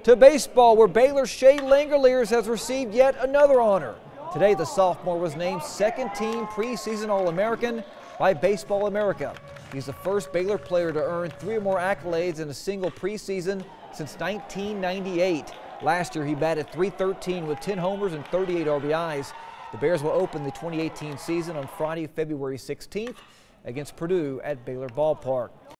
To baseball, where Baylor's Shea Langeliers has received yet another honor. Today, the sophomore was named second-team preseason All-American by Baseball America. He's the first Baylor player to earn 3 or more accolades in a single preseason since 1998. Last year, he batted .313 with 10 homers and 38 RBIs. The Bears will open the 2018 season on Friday, February 16th against Purdue at Baylor Ballpark.